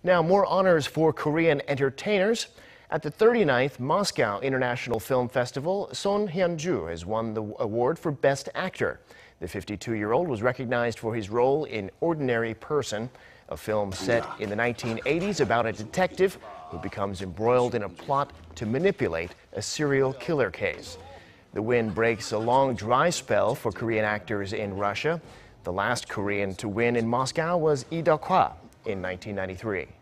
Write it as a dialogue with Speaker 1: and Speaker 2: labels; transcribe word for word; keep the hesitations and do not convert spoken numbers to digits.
Speaker 1: Now, more honors for Korean entertainers. At the thirty-ninth Moscow International Film Festival, Son Hyun-joo has won the award for Best Actor. The fifty-two-year-old was recognized for his role in Ordinary Person, a film set in the nineteen eighties about a detective who becomes embroiled in a plot to manipulate a serial killer case. The win breaks a long dry spell for Korean actors in Russia. The last Korean to win in Moscow was Lee Deok-hwa in nineteen ninety-three.